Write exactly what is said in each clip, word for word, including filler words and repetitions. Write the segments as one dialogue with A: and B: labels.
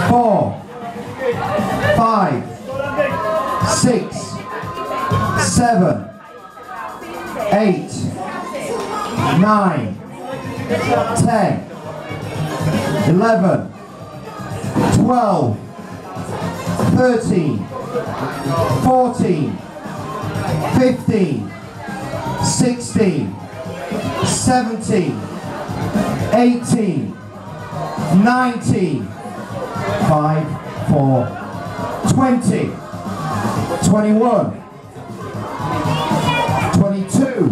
A: four, five, six, seven, eight, nine, ten, eleven, twelve, thirteen, fourteen, fifteen, sixteen, seventeen, eighteen, nineteen, five, four, twenty, twenty-one, twenty-two,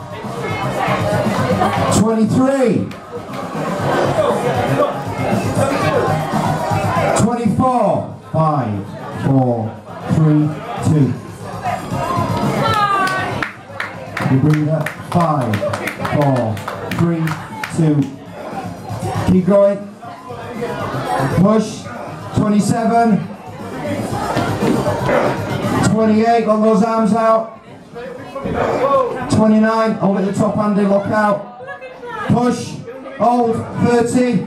A: twenty-three, twenty-four, five, four, three, two. You breathe up. Five, four, three, two. Keep going. Push. twenty-seven, twenty-eight, long those arms out. twenty-nine, hold at the top, Andy, lock out. Push, hold, thirty.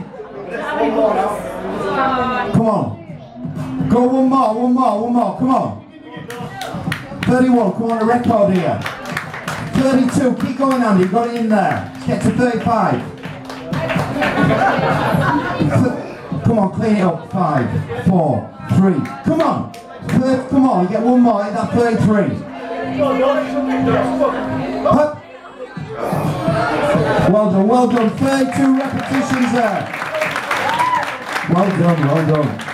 A: Come on. Go one more, one more, one more, come on. thirty-one, come on, a record here. thirty-two, keep going, Andy, got it in there. Let's get to thirty-five. Come on, clean it up. Five, four, three. Come on. Third, come on, you get one more. Hit that thirty-three. Hup. Well done, well done. thirty-two repetitions there. Well done, well done.